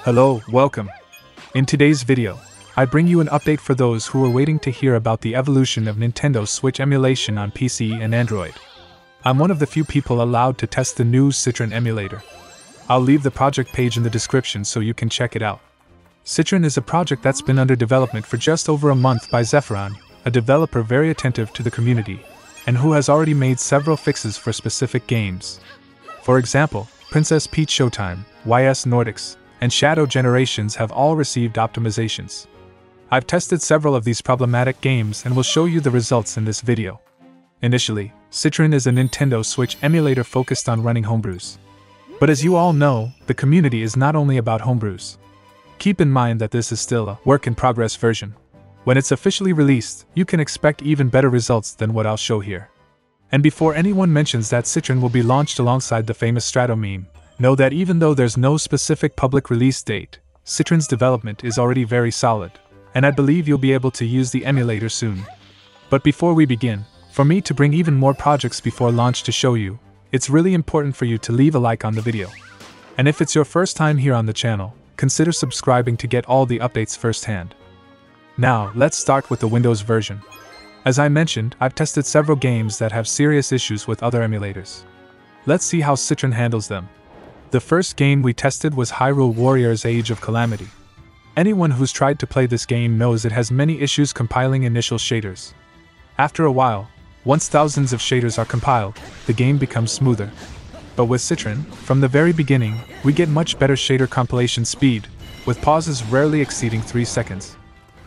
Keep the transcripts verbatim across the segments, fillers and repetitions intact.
Hello, welcome. In today's video, I bring you an update for those who are waiting to hear about the evolution of Nintendo Switch emulation on P C and Android. I'm one of the few people allowed to test the new Citron emulator. I'll leave the project page in the description so you can check it out. Citron is a project that's been under development for just over a month by Zephyron, a developer very attentive to the community, and who has already made several fixes for specific games. For example, Princess Peach Showtime, Y S Nordics, and Shadow Generations have all received optimizations. I've tested several of these problematic games and will show you the results in this video. Initially, Citron is a Nintendo Switch emulator focused on running homebrews. But as you all know, the community is not only about homebrews. Keep in mind that this is still a work-in-progress version. When it's officially released, you can expect even better results than what I'll show here. And before anyone mentions that Citron will be launched alongside the famous Strato meme, know that even though there's no specific public release date, Citron's development is already very solid, and I believe you'll be able to use the emulator soon. But before we begin, for me to bring even more projects before launch to show you, it's really important for you to leave a like on the video. And if it's your first time here on the channel, consider subscribing to get all the updates firsthand. Now, let's start with the Windows version. As I mentioned, I've tested several games that have serious issues with other emulators. Let's see how Citron handles them. The first game we tested was Hyrule Warriors Age of Calamity. Anyone who's tried to play this game knows it has many issues compiling initial shaders. After a while, once thousands of shaders are compiled, the game becomes smoother. But with Citron, from the very beginning, we get much better shader compilation speed, with pauses rarely exceeding three seconds.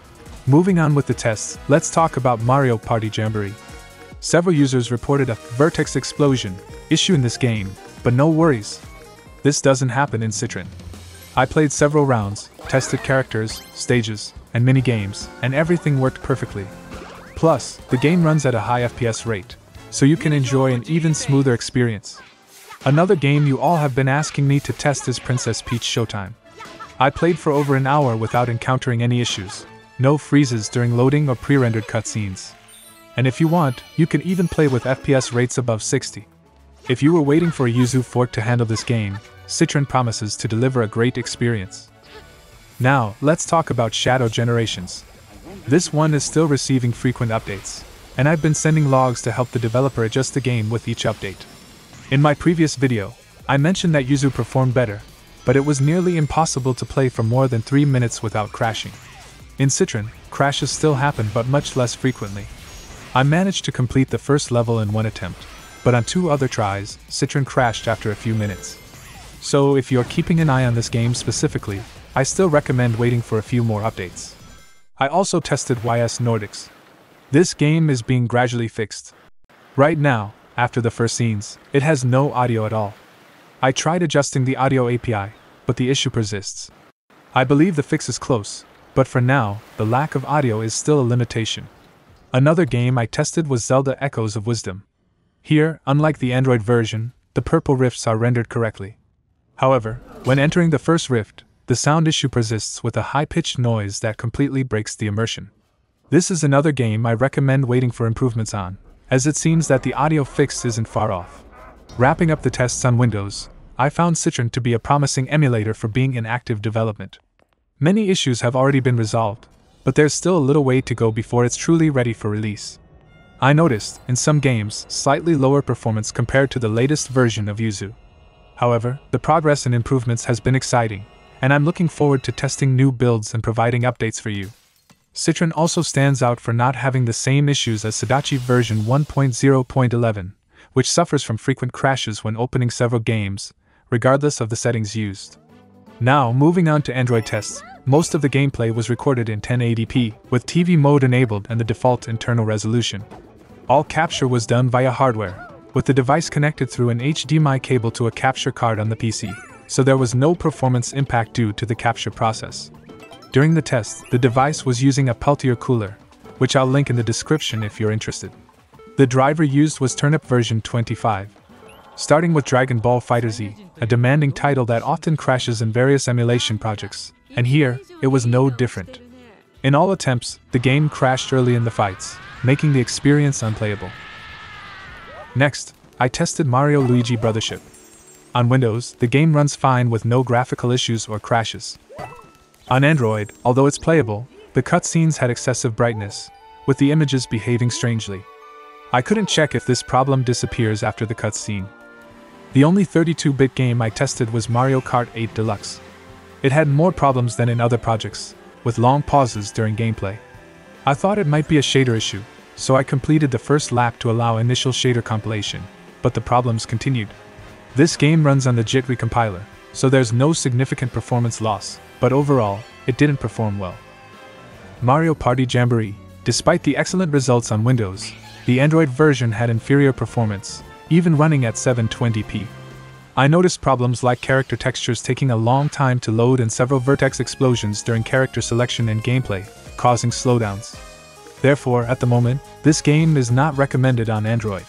Moving on with the tests, let's talk about Mario Party Jamboree. Several users reported a vertex explosion issue in this game, but no worries. This doesn't happen in Citron. I played several rounds, tested characters, stages, and mini-games, and everything worked perfectly. Plus, the game runs at a high F P S rate, so you can enjoy an even smoother experience. Another game you all have been asking me to test is Princess Peach Showtime. I played for over an hour without encountering any issues, no freezes during loading or pre-rendered cutscenes. And if you want, you can even play with F P S rates above sixty. If you were waiting for a Yuzu fork to handle this game, Citron promises to deliver a great experience. Now, let's talk about Shadow Generations. This one is still receiving frequent updates, and I've been sending logs to help the developer adjust the game with each update. In my previous video, I mentioned that Yuzu performed better, but it was nearly impossible to play for more than three minutes without crashing. In Citron, crashes still happen but much less frequently. I managed to complete the first level in one attempt, but on two other tries, Citron crashed after a few minutes. So if you're keeping an eye on this game specifically, I still recommend waiting for a few more updates. I also tested Y S Nordics. This game is being gradually fixed. Right now, after the first scenes, it has no audio at all. I tried adjusting the audio A P I, but the issue persists. I believe the fix is close, but for now, the lack of audio is still a limitation. Another game I tested was Zelda Echoes of Wisdom. Here, unlike the Android version, the purple rifts are rendered correctly. However, when entering the first rift, the sound issue persists with a high-pitched noise that completely breaks the immersion. This is another game I recommend waiting for improvements on, as it seems that the audio fix isn't far off. Wrapping up the tests on Windows, I found Citron to be a promising emulator for being in active development. Many issues have already been resolved, but there's still a little way to go before it's truly ready for release. I noticed, in some games, slightly lower performance compared to the latest version of Yuzu. However, the progress and improvements has been exciting, and I'm looking forward to testing new builds and providing updates for you. Citron also stands out for not having the same issues as Sudachi version one point zero point eleven, which suffers from frequent crashes when opening several games, regardless of the settings used. Now, moving on to Android tests, most of the gameplay was recorded in ten eighty p, with T V mode enabled and the default internal resolution. All capture was done via hardware, with the device connected through an H D M I cable to a capture card on the P C, so there was no performance impact due to the capture process. During the test, the device was using a Peltier cooler, which I'll link in the description if you're interested. The driver used was Turnip version twenty-five. Starting with Dragon Ball FighterZ, a demanding title that often crashes in various emulation projects, and here, it was no different. In all attempts, the game crashed early in the fights, making the experience unplayable. Next, I tested Mario Luigi Brothership. On Windows, the game runs fine with no graphical issues or crashes. On Android, although it's playable, the cutscenes had excessive brightness, with the images behaving strangely. I couldn't check if this problem disappears after the cutscene. The only thirty-two bit game I tested was Mario Kart eight Deluxe. It had more problems than in other projects, with long pauses during gameplay. I thought it might be a shader issue, so I completed the first lap to allow initial shader compilation, but the problems continued. This game runs on the Jittery compiler, so there's no significant performance loss, but overall, it didn't perform well. Mario Party Jamboree. Despite the excellent results on Windows, the Android version had inferior performance, even running at seven twenty p. I noticed problems like character textures taking a long time to load and several vertex explosions during character selection and gameplay, causing slowdowns. Therefore, at the moment, this game is not recommended on Android.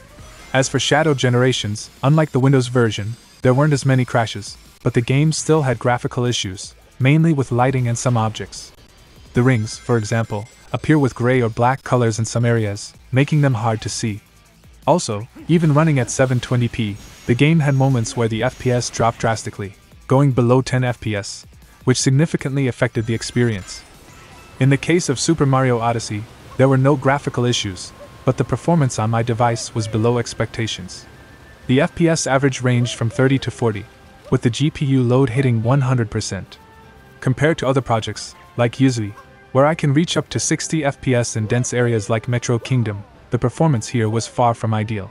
As for shadow generations, unlike the Windows version, there weren't as many crashes, but the game still had graphical issues, mainly with lighting and some objects. The rings, for example, appear with gray or black colors in some areas, making them hard to see. Also, even running at seven twenty p, the game had moments where the F P S dropped drastically, going below ten F P S, which significantly affected the experience. In the case of Super Mario Odyssey, there were no graphical issues, but the performance on my device was below expectations. The F P S average ranged from thirty to forty, with the G P U load hitting one hundred percent. Compared to other projects, like Yuzu, where I can reach up to sixty F P S in dense areas like Metro Kingdom, the performance here was far from ideal.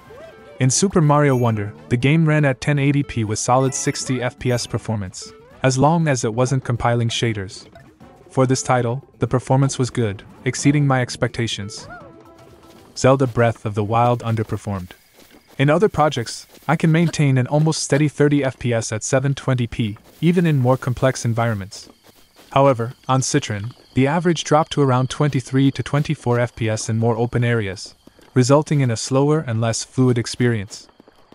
In Super Mario Wonder, the game ran at ten eighty p with solid sixty F P S performance, as long as it wasn't compiling shaders. For this title, the performance was good, exceeding my expectations. Zelda Breath of the Wild underperformed. In other projects, I can maintain an almost steady thirty F P S at seven twenty p, even in more complex environments. However, on Citron, the average dropped to around twenty-three to twenty-four F P S in more open areas, resulting in a slower and less fluid experience.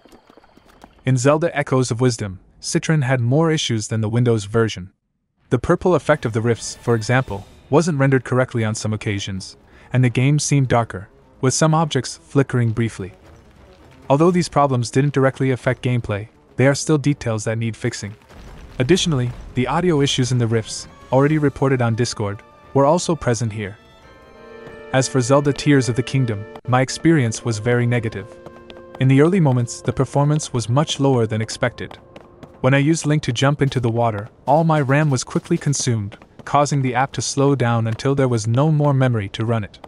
In Zelda Echoes of Wisdom, Citron had more issues than the Windows version. The purple effect of the rifts, for example, wasn't rendered correctly on some occasions, and the game seemed darker, with some objects flickering briefly. Although these problems didn't directly affect gameplay, they are still details that need fixing. Additionally, the audio issues in the rifts, already reported on Discord, were also present here. As for Zelda Tears of the Kingdom, my experience was very negative. In the early moments, the performance was much lower than expected. When I used Link to jump into the water, all my RAM was quickly consumed, causing the app to slow down until there was no more memory to run it.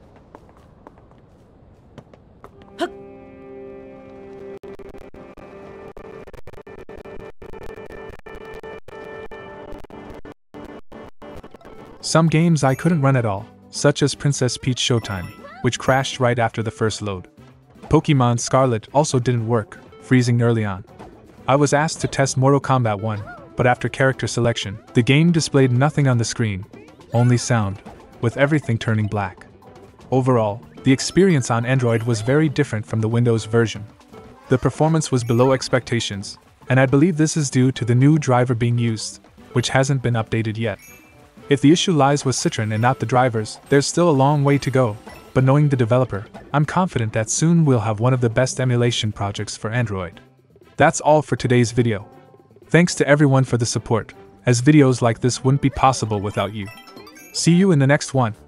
Some games I couldn't run at all, such as Princess Peach Showtime, which crashed right after the first load. Pokémon Scarlet also didn't work, freezing early on. I was asked to test Mortal Kombat one, but after character selection, the game displayed nothing on the screen, only sound, with everything turning black. Overall, the experience on Android was very different from the Windows version. The performance was below expectations, and I believe this is due to the new driver being used, which hasn't been updated yet. If the issue lies with Citron and not the drivers, there's still a long way to go, but knowing the developer, I'm confident that soon we'll have one of the best emulation projects for Android. That's all for today's video. Thanks to everyone for the support, as videos like this wouldn't be possible without you. See you in the next one.